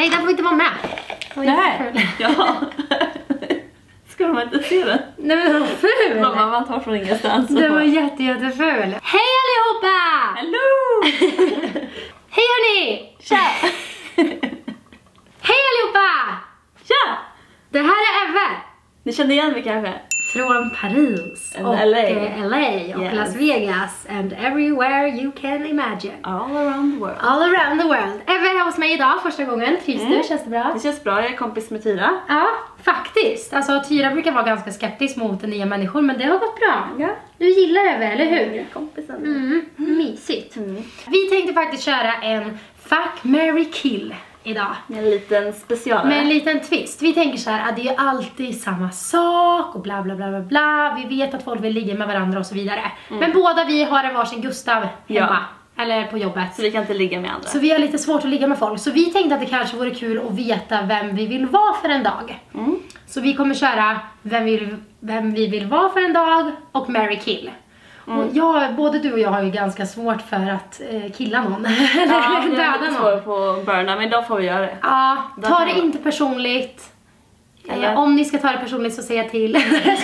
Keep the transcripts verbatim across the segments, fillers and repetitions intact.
Nej, den får inte vara med. Nej, ja. Ska de inte se den? Nej, men den var ful. Mamma, man tar från ingenstans. Den var jätte, jätteful. Hej allihopa! Hallå! Hej hörni! Tja! Hej allihopa! Tja! Det här är Eve. Ni känner igen mig kanske? Från Paris And och L A. eh, L A och Yes. Las Vegas and everywhere you can imagine. All around the world. All around the world. Eve är här hos mig idag första gången. Trivs Mm. du? Känns det bra? Det känns bra, jag är kompis med Tyra. Ja, faktiskt. Alltså Tyra brukar vara ganska skeptisk mot nya människor, men det har gått bra. Ja. Du gillar Eve, eller hur? Kompisen. Mm, mysigt. Mm. Vi tänkte faktiskt köra en Fuck, Marry, Kill idag. Med en liten specialare. Med en liten twist. Vi tänker så här att det är alltid samma sak och bla bla bla bla bla. Vi vet att folk vill ligga med varandra och så vidare. Mm. Men båda vi har en varsin Gustav hemma. Ja. Eller på jobbet. Så vi kan inte ligga med andra. Så vi har lite svårt att ligga med folk. Så vi tänkte att det kanske vore kul att veta vem vi vill vara för en dag. Mm. Så vi kommer köra vem vi, vem vi vill vara för en dag och marry, kill. Mm. Och jag, både du och jag har ju ganska svårt för att eh, killa någon. Eller Ja, jag är döda lite någon. svår på att burna, men idag får vi göra det. Ja, Då ta kan det jag- inte personligt. Eller? Eh, om ni ska ta det personligt så säg jag till.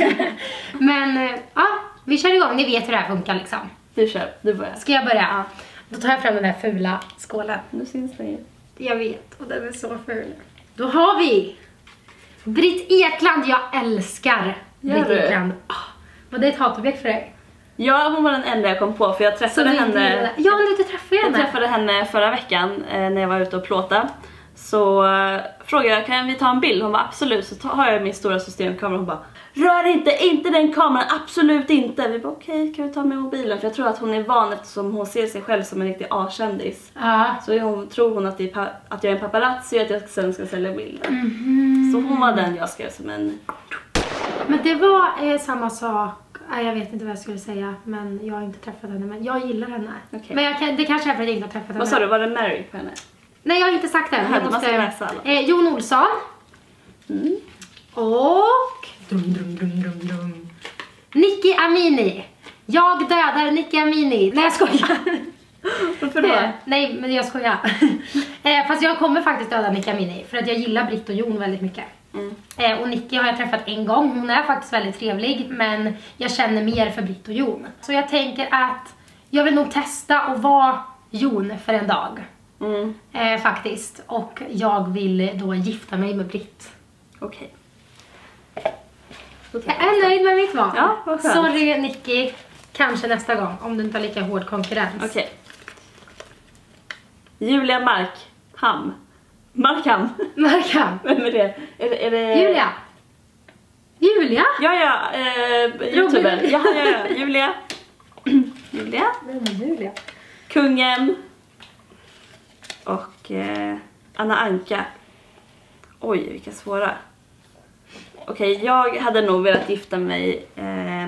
Men eh, ja, vi kör igång. Ni vet hur det här funkar liksom. Du kör, du börjar. Ska jag börja? Då tar jag fram den här fula skålen. Nu syns det ju. Jag vet, och den är så ful. Då har vi Britt Ekland. Jag älskar Gör Britt du? Ekland. Oh, var det ett hatobjekt för dig? Ja, hon var den enda jag kom på, för jag träffade du inte henne. gillade- Ja, men du träffade Jag henne. träffade henne förra veckan eh, när jag var ute och plåta. Så eh, frågade jag, kan vi ta en bild? Hon bara absolut. Så ta, har jag min stora systemkamera. Hon bara, rör inte, inte den kameran, absolut inte. Vi bara okej, okay, kan vi ta med mobilen? För jag tror att hon är van, eftersom hon ser sig själv som en riktig A-kändis. Ja. Så hon, tror hon att, det är pa- att jag är en paparazzi och att jag sen ska sälja bilden. Mhm. Så hon var den jag skrev som en... Men det var eh, samma sak. Nej, jag vet inte vad jag skulle säga, men jag har inte träffat henne. Men jag gillar henne. Okej. Men jag kan, det kanske är för att jag inte har träffat henne. Vad sa du, var det Mary på henne? Nej, jag har inte sagt det. Jaha, Jag du måste läsa alla. eh, Jon Olsson. Mm. Och... Drum, drum, drum, drum, drum. Nicky Amini. Jag dödar Nicky Amini. Nej, jag skojar. Varför då? Eh, nej, men jag skojar. eh, fast jag kommer faktiskt döda Nicky Amini. För att jag gillar Britt och Jon väldigt mycket. Mm. Eh, och Nicky har jag träffat en gång. Hon är faktiskt väldigt trevlig. Men jag känner mer för Britt och Jon. Så jag tänker att jag vill nog testa att vara Jon för en dag. Mm. Eh, faktiskt. Och jag vill då gifta mig med Britt. Okej. Jag är nöjd med mitt val. Ja, vad skönt. Sorry Nicky. Kanske nästa gång. Om du inte har lika hård konkurrens. Okej. Julia Markham. Markham. Markham. Vem är det? Är det, är det... Julia. Julia? Ja, ja. Eh, Youtuber. Ja, ja, ja. Julia. Julia. Vem är Julia? Kungen. Och eh, Anna Anka. Oj, vilka svåra. Okej, jag hade nog velat gifta mig eh,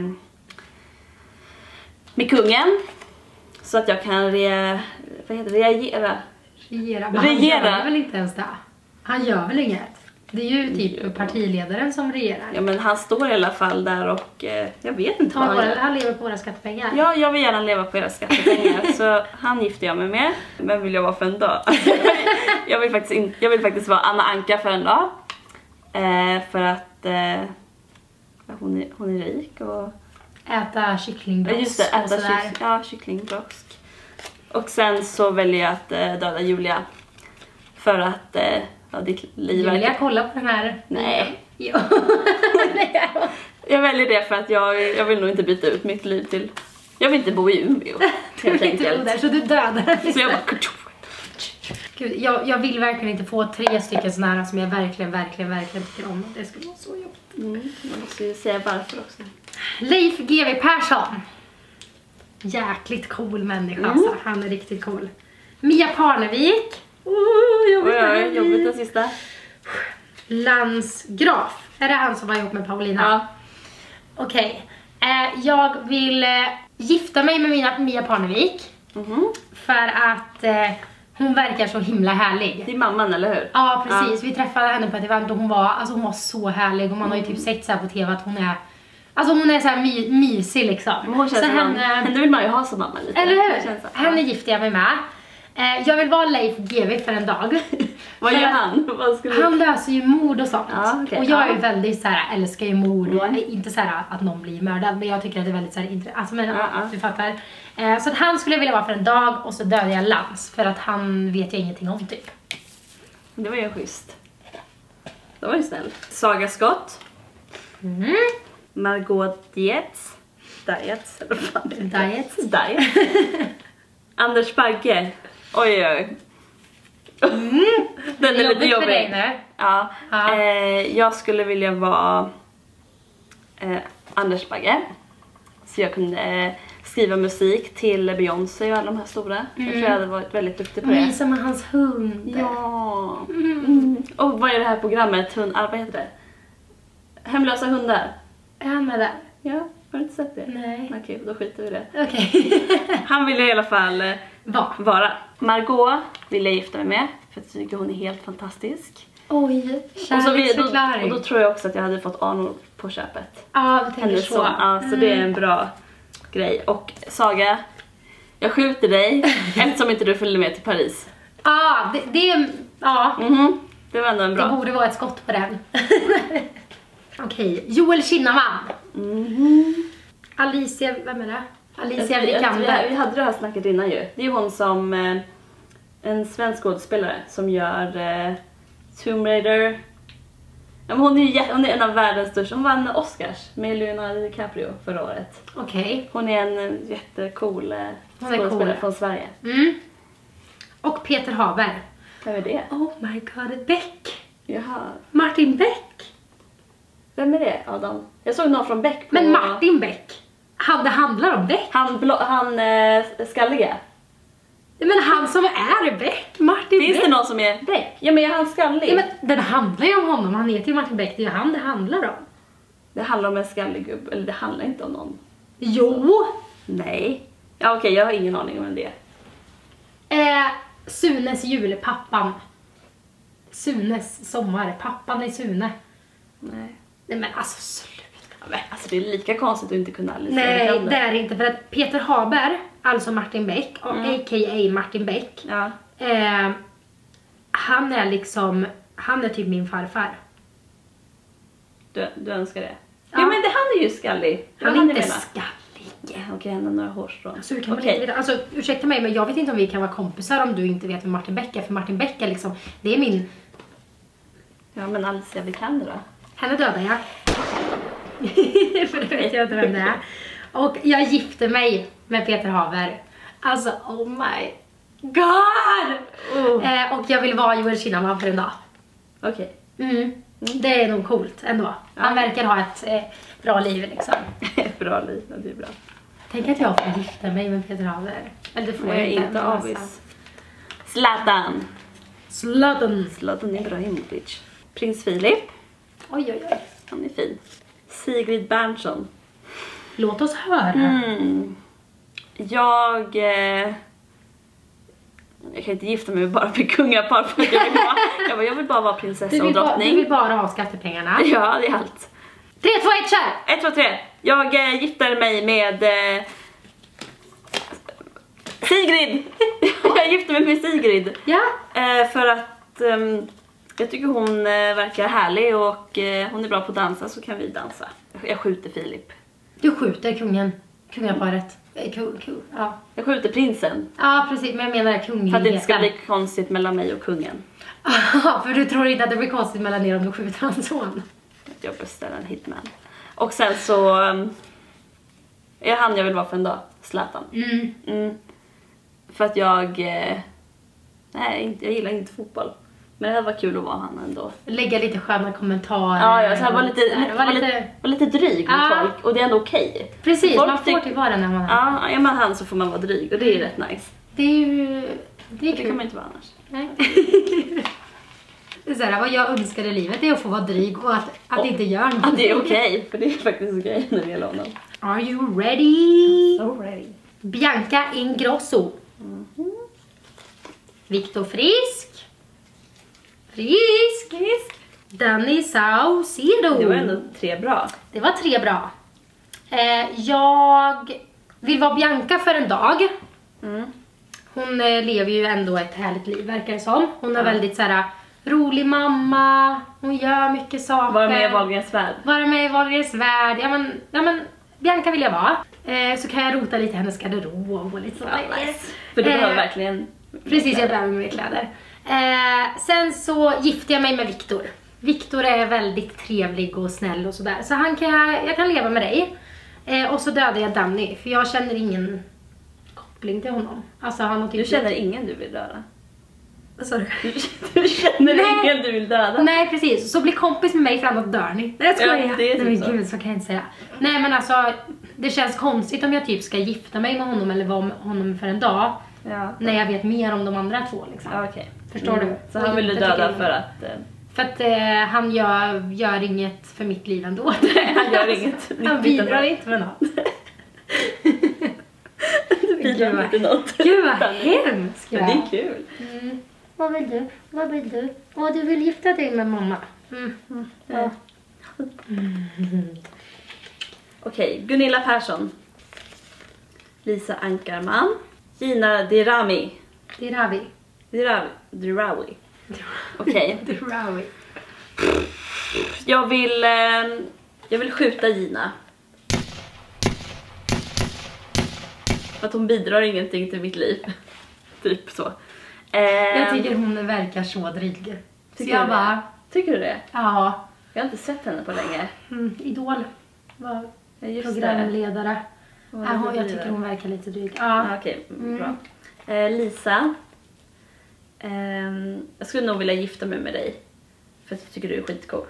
med kungen. Så att jag kan re, vad heter det, reagera. Regera. Men Regera. Han gör väl inte ens det? Han gör väl inget? Det är ju typ partiledaren som regerar. Ja, men han står i alla fall där och eh, jag vet inte Ta vad han våra, gör. han lever på våra skattepengar. Ja, jag vill gärna leva på era skattepengar. Så han gifter jag mig med. Vem vill jag vara för en dag? jag, vill faktiskt in, jag vill faktiskt vara Anna Anka för en dag. Eh, för att eh, hon, är, hon är rik och... Äta kycklingbrosk. Ja, just det, och äta sådär. kyck, ja, kycklingbrosk. Och sen så väljer jag att eh, döda Julia. För att eh, ja, ditt liv Julia, verkar... kolla på den här. Nej. Jo. Nej. Jag väljer det för att jag, jag vill nog inte byta ut mitt liv till... Jag vill inte bo i Umeå, helt enkelt. Där, så du dödar. Så jag bara... Gud, jag, jag vill verkligen inte få tre stycken såna här som jag verkligen, verkligen, verkligen tycker om. Det skulle vara så jobbigt. Mm, jag måste ju säga varför också. Leif G W Persson. Jäkligt cool människa, Mm. alltså. Han är riktigt cool. Mia Parnevik. Oh, jobbigt, Oj, oj, jobbigt den sista. Lans Graf. Är det han som var ihop med Paulina? Ja. Okej. Eh, jag vill eh, gifta mig med mina, Mia Parnevik. Mhm. För att eh, hon verkar så himla härlig. Det är mamman, eller hur? Ja, precis. Vi träffade henne på ett event och hon var, alltså hon var så härlig. Och man har ju typ Mm. sett så här på tv att hon är, alltså hon är så här my, mysig liksom. Men hon känns så som henne, henne vill man ju ha som mamma lite. eller Det hur? känns så. Henne gifter jag mig med. Eh, jag vill vara Leif G W för en dag. Vad gör han? Vad skulle... Han löser ju mord och sånt. Ja, okay. Och jag är ju ja. väldigt så här, älskar ju mord och mm. inte så här att någon blir mördad, men jag tycker att det är väldigt så här intressant. Alltså, men ja, ja. du fattar. Eh, så att han skulle jag vilja vara för en dag och så dödar jag Lans för att han vet jag ingenting om typ. Det var ju schysst. Det var ju snäll. Saga Scott. Mm. Margot Dietz. Dietz. Eller vad fan det är. Dietz. Dietz. Anders Bagge. Oj, oj. Mm. Den är lite jobbig. Dig nu. Ja. Ja. Eh, jag skulle vilja vara eh, Anders Bagge. Så jag kunde eh, skriva musik till Beyoncé och alla de här stora. Mm. Jag tror jag hade varit väldigt duktig på det. Mysa med hans hund. Ja. Mm. Och vad är det här programmet? Hund, ah, vad heter det? Hemlösa hundar. Är han med där? Ja, har du inte sett det? Nej. Okej, då skiter vi i det. Okej. Han ville i alla fall eh, Va? vara. Margot vill jag gifta mig med. För jag tycker hon är helt fantastisk. Oj, Och, så vi, då, kärleksförklaring. och då tror jag också att jag hade fått Arnold på köpet. Ja, vi tänker Eller så. så. Ja, så Mm. det är en bra grej. Och Saga, jag skjuter dig eftersom inte du följde med till Paris. Ja, det, det är... Ja, Mhm, det var ändå en bra. det borde vara ett skott på den. Okej, Joel Kinnaman. Mhm. Alicia, vem är det? Alicia Jag- jag- Vi Vikander. hade det här snacket innan ju. Det är ju hon som eh, en svensk skådespelare som gör eh, Tomb Raider. Ja, men hon, är ju, jä- hon är en av världens största. Hon vann Oscars med Leonardo DiCaprio förra året. Okej. Hon är en eh, jättecool eh, Hon är skådespelare cool. från Sverige. Mm. Och Peter Haber. Vem är det? Oh my god, Beck. Jaha. Martin Beck. Vem är det av dem? Jag såg någon från Beck på... Men Martin Beck. Han, det handlar om Beck. Han, blå, han eh, skalliga. Men han som är Beck. Martin Finns Beck. det någon som är Beck? Ja, men är han skallig? Ja, men den handlar ju om honom. Han heter ju Martin Beck. Det är ju han det handlar om. Det handlar om en skallig gubbe. Eller det handlar inte om någon. Jo. Nej. Ja, okej, jag har ingen aning om det. Eh, Sunes jul, pappan. Sunes sommar, pappan i Sune. Nej. Nej men alltså sluta. Ja, alltså det är lika konstigt att inte kunna Alice. Nej, det är det inte. För att Peter Haber, alltså Martin Beck, och Mm. a k a. Martin Beck, Ja. eh, han är liksom, han är typ min farfar. Du, du önskar det? Ja. Ja, men det, han är ju skallig. Det Han var är det inte jag menade. skallig. Okej, han har några hårstrån. Alltså, hur kan man Okej. inte veta? Alltså, ursäkta mig, men jag vet inte om vi kan vara kompisar om du inte vet vem Martin Beck är. För Martin Beck är liksom, det är min, Ja, men Alicia Vikander då? henne dödar jag. För det vet jag inte vem det är. Och jag gifte mig med Peter Haber. Alltså, oh my god! Oh. Eh, och jag vill vara Joel Kinnaman för en dag. Okej. Mm. Det är nog coolt ändå. Han Ja. verkar ha ett eh, bra liv liksom. Bra liv, det är bra. Tänk att jag får gifta mig med Peter Haber. Eller det får Jag jag är inte. inte än, avis. alltså. Zlatan. Zlatan. Zlatan Ibrahimovic. Prins Philip. Oj, oj, oj. Han är fin. Sigrid Bernson. Låt oss höra. Mm. Jag... Eh, jag kan inte gifta mig bara med kungapar för att jag vill vara, jag, bara, jag vill bara vara prinsessa Du och vill, ba- drottning. du vill bara ha skattepengarna. Ja, det är allt. tre, två, ett, kör! ett, två, tre. Jag äh, gifter mig med äh, Sigrid. Jag gifter mig med Sigrid. Ja. Äh, för att ähm, jag tycker hon äh, verkar härlig och äh, hon är bra på att dansa, så kan vi dansa. Jag skjuter Filip. Du skjuter kungen. Kungaparet. Eh, Kung, kung, ja. Jag skjuter prinsen. Ja, precis. Men jag menar kungligheten. För att det inte ska bli konstigt mellan mig och kungen. För du tror inte att det blir konstigt mellan er om du skjuter hans son? Att jag beställer en hitman. Och sen så um, är han jag vill vara för en dag. Zlatan. Mm. Mm. För att jag... Eh, nej, inte, jag gillar inte fotboll. Men det hade varit kul att vara han ändå. Lägga lite sköna kommentarer. Ja, ja, så här var lite, Så här, lite, var var lite... lite, var lite dryg mot Ja. folk. Och det är ändå okej. Precis, Folk man får tyck- typ vara när man är. Ja, är man han så får man vara dryg. Och det är ju rätt nice. Det är ju... Det är Det kul. kan man inte vara annars. Nej. Det är så här, vad jag önskar i livet är att få vara dryg och att, att Och- inte göra något. Att det är okej. För det är faktiskt okej när det gäller honom. Are you ready? So ready. Bianca Ingrosso. Mhm. Viktor Frisk. Frisk. Frisk. Danny Saucedo. Det var ändå tre bra. Det var tre bra. Eh, jag vill vara Bianca för en dag. Mm. Hon eh, lever ju ändå ett härligt liv, verkar det som. Hon är ja. väldigt så här rolig mamma. Hon gör mycket saker. Vara med i Wahlgrens värld. Vara med i Wahlgrens värld. Ja men, ja, men Bianca vill jag vara. Eh, så kan jag rota lite i hennes garderob och lite sådär. Ja, nice. För du eh, behöver verkligen... Precis, jag behöver mer kläder. Eh, sen så gifte jag mig med Viktor. Viktor är väldigt trevlig och snäll och sådär. Så han kan jag, jag kan leva med dig. Eh, och så dödade jag Danny. För jag känner ingen koppling till honom. Alltså, han har typ du känner ingen du vill döda? Vad sa du? Du känner Nej. ingen du vill döda? Nej, precis. Så bli kompis med mig för annat dör ni. Det ska ja, jag. Det är typ Nej, så. Gud, så kan jag inte säga. Nej, men alltså, det känns konstigt om jag typ ska gifta mig med honom eller vara med honom för en dag. Ja. När jag vet mer om de andra två liksom. Ja, okay. Förstår mm. du? Så han vill du döda för att... Eh... För att eh, han gör, gör inget för mitt liv ändå. Han gör inget. Han bidrar inte med något. Du bidrar inte något. Gud vad hemskt. Men det är kul. Mm. Vad vill du? Vad vill du? Åh, du vill gifta dig med mamma. Mm. Mm. Ja. Mm. Okej, okay, Gunilla Persson. Lisa Ankarman. Gina Dirami. Dirawi. Dirawi. Dirawi. Okej. Okay. Dirawi. Jag vill... Eh, jag vill skjuta Gina. För att hon bidrar ingenting till mitt liv. Typ så. Eh, jag tycker hon verkar så dryg. Tycker, jag bara, tycker du det? Ja. Jag har inte sett henne på länge. Mm, Idol var ja, programledare. Ja, hon, jag tycker hon verkar lite dryg. Ja. Ah, Okej, okay. mm. bra. Eh, Lisa. Eh, jag skulle nog vilja gifta mig med dig. För att jag tycker du är skitcool.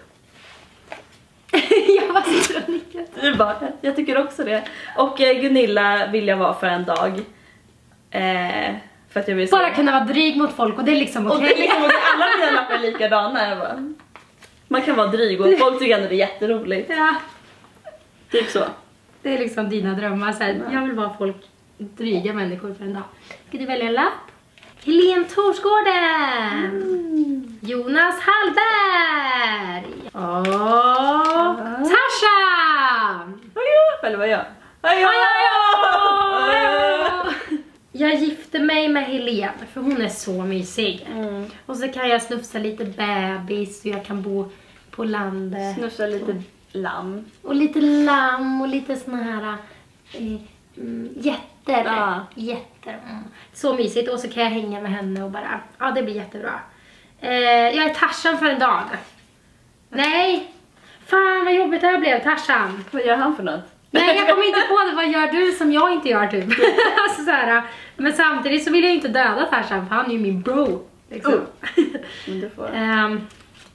Jag bara sitter och nickar. Du bara, jag tycker också det. Och eh, Gunilla vill jag vara för en dag. Eh, för att jag vill bara kunna vara dryg mot folk och det är liksom okej. Okay. Och det är liksom okej. Alla mina lappar är likadana. Jag bara. Man kan vara dryg och folk tycker ändå det är jätteroligt. Ja. Typ så. Det är liksom dina drömmar. Så här, ja. Jag vill vara folk dryga människor för en dag. Ska du välja en lapp? Helene Torsgården. Mm. Jonas Hallberg. Åh, ja. Tasha. Eller vad jag? Jag gifte mig med Helene för hon är så mysig. Mm. Och så kan jag snufsa lite bebis och jag kan bo på landet. Snufsa lite lamm. Och lite lamm och lite såna här eh, mm, jätter. Ja. Jätter. Mm. Så mysigt. Och så kan jag hänga med henne och bara, ja det blir jättebra. Eh, jag är Tarzan för en dag. Nej. Fan vad jobbigt det här blev, Tarzan. Vad gör han för något? Nej, jag kommer inte på det. Vad gör du som jag inte gör typ? Alltså, så här, men samtidigt så vill jag inte döda Tarzan för han är ju min bro. Liksom. Uh. Men, du får. um,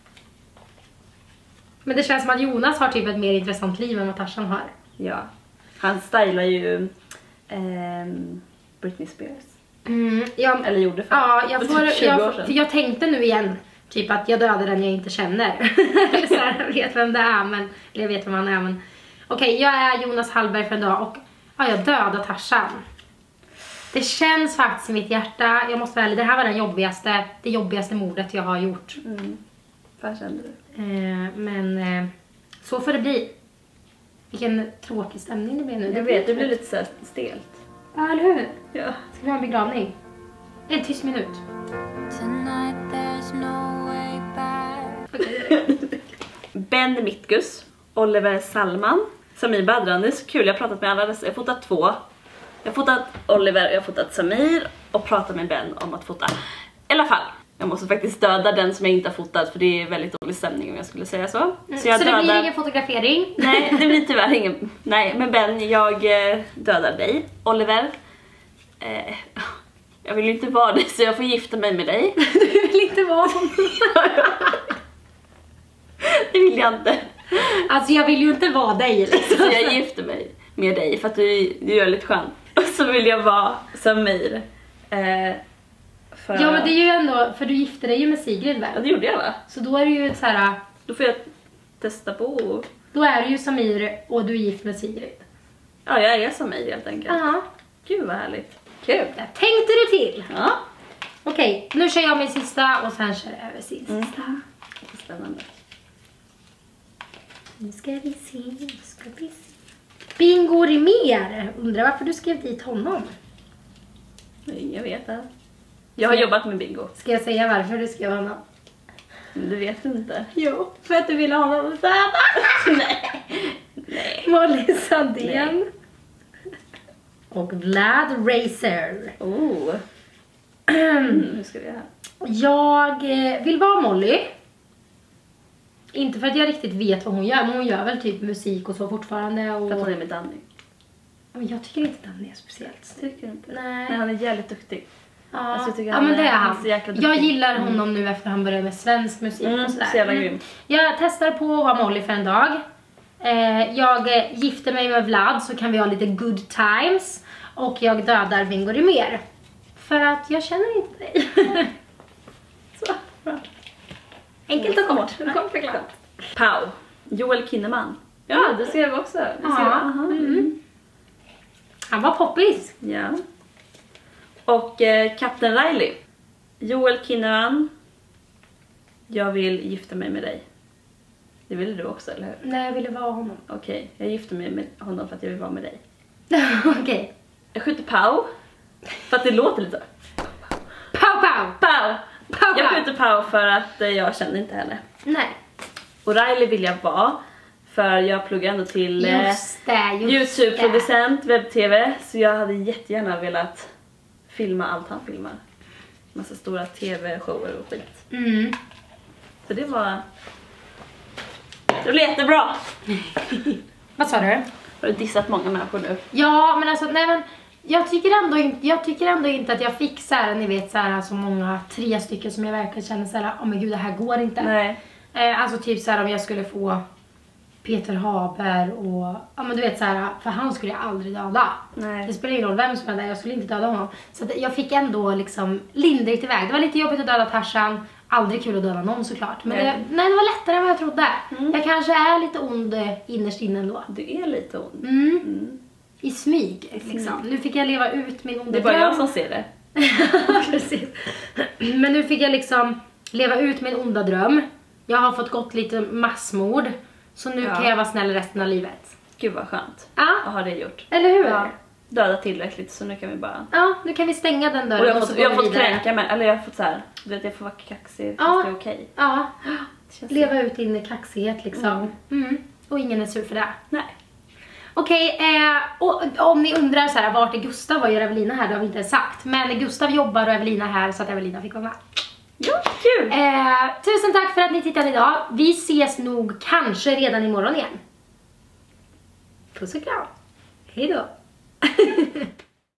men det känns som att Jonas har typ ett mer intressant liv än vad Tarzan har. Ja. Han stylar ju um, Britney Spears. Mm, jag, Eller gjorde för, ja, jag för får, typ tjugo jag, år sedan. för jag tänkte nu igen typ att jag dödar den jag inte känner. Eller så här, jag vet vem det är, men, eller jag vet vem han är, men okej, okay, jag är Jonas Hallberg för en dag och ja, jag dödar Tarzan. Det känns faktiskt i mitt hjärta, jag måste väl, det här var den jobbigaste, det jobbigaste mordet jag har gjort. Mm. Vad kände du? Eh, men eh, så får det bli. Vilken tråkig stämning det blir nu. Jag vet, det blir lite så stelt. Ja, eller hur? Ja. Ska vi ha en begravning? En tyst minut. Tonight there's no way back. Ben Mitkus, Oliver Salman, Samir Badran. Det är så kul, jag har pratat med alla dessa. Jag har fotat två. Jag har fotat Oliver, jag har fotat Samir och pratat med Ben om att fota. I alla fall, jag måste faktiskt döda den som jag inte har fotat för det är väldigt dålig stämning om jag skulle säga så. Mm, så, jag så dödar... det blir ingen fotografering? Nej, det blir tyvärr ingen. Nej, men Ben, jag eh, dödar dig. Oliver, eh, jag vill ju inte vara dig så jag får gifta mig med dig. Du vill inte vara honom. Det vill jag inte. Alltså jag vill ju inte vara dig liksom. Så jag gifter mig med dig för att du, du gör lite skönt. Och så vill jag vara Samir. Eh, för... Ja men det är ju ändå, för du gifte dig ju med Sigrid väl? Ja det gjorde jag va? Så då är det ju så här. Då får jag testa på. Då är du ju Samir och du är gift med Sigrid. Ja jag är Samir helt enkelt. Ja. Gud vad härligt. Kul. Där tänkte du till. Ja. Okej, nu kör jag min sista och sen kör jag över sin sista. Mm. Spännande. Nu ska vi se, nu ska vi se. Bingo Rimér, undrar varför du skrev dit honom. Ingen vet det. Jag har jobbat med bingo. Ska jag säga varför du skrev honom? Men du vet inte. Jo, för att du ville ha honom att döda. Nej. Nej. Molly Sandén. Och Vlad Racer. Oh. Mm, hur ska vi göra? Jag eh, vill vara Molly. Inte för att jag riktigt vet vad hon gör, men hon gör väl typ musik och så fortfarande. Och... För att hon är med Danny. Men jag tycker inte Danny är speciellt. Tycker du inte? Nej. Nej, han är jävligt duktig. Ja, Alltså, jag tycker ja han men är- det är han är han. så jäkla duktig. Jag gillar honom nu efter han började med svensk musik Mm, och sådär. så jävla grym. Jag testar på att vara Molly för en dag. Eh, jag eh, gifter mig med Vlad så kan vi ha lite good times. Och jag dödar Bingo Rimér. För att jag känner inte dig. Så, bra. Enkelt och kort. Kort förklarat. Pau. Joel Kinnaman. Ja, det ser vi också. Det ser vi. Ja. Aha. Mm. Han var poppis. Ja. Och eh, Kapten Riley. Joel Kinnaman. Jag vill gifta mig med dig. Det ville du också, eller hur? Nej, jag ville vara honom. Okej, jag gifter mig med honom för att jag vill vara med dig. Okej. Jag skjuter Pau. För att det låter lite så. Pow, pow. Pau! Pow, Jag pow. skjuter Pau för att eh, jag känner inte henne. Nej. Och Riley vill jag vara. För jag pluggar ändå till eh, Just det, just YouTube-producent, webb-tv. Så jag hade jättegärna velat filma allt han filmar. Massa stora tv-shower och skit. det. Mm. Så det var... Det blev jättebra! Vad sa du? Har du dissat många människor nu? Ja, men alltså, nej men jag tycker ändå inte, jag tycker ändå inte att jag fick så här, ni vet så här så många, tre stycken som jag verkligen känner så här, åh men gud det här går inte. Nej. Eh, alltså typ så här om jag skulle få Peter Haber och, ja men du vet så här, för han skulle jag aldrig döda. Nej. Det spelar ingen roll vem som är där, jag skulle inte döda honom. Så att jag fick ändå liksom lindrigt iväg. Det var lite jobbigt att döda Tarzan. Aldrig kul att döda någon såklart. Men Nej. det, nej, det var lättare än vad jag trodde. Mm. Jag kanske är lite ond eh, innerst inne ändå. Du är lite ond. Mm. Mm. I smyg liksom. Nu fick jag leva ut min onda Det är bara dröm. jag som ser det. Precis. Men nu fick jag liksom leva ut min onda dröm. Jag har fått gått lite massmord. Så nu Ja. kan jag vara snäll resten av livet. Gud vad skönt. Ja, Vad har det gjort? eller hur? Ja. Döda tillräckligt så nu kan vi bara... Ja, nu kan vi stänga den dörren Och jag har och så fått, går jag har vi fått vidare. kränka mig, eller jag har fått så här, du vet jag får vara kaxig fast Ja. det är okej. Ja, Det känns leva ut din kaxighet liksom. Mm. Mm. Och ingen är sur för det. Nej. Okej, eh, och om ni undrar så här, vart är Gustav? Vad gör Evelina här? Det har vi inte sagt. Men Gustav jobbar och Evelina här så att Evelina fick vara med. Ja, kul! Eh, tusen tack för att ni tittade idag. Vi ses nog kanske redan imorgon igen. Puss och kram. Hej då.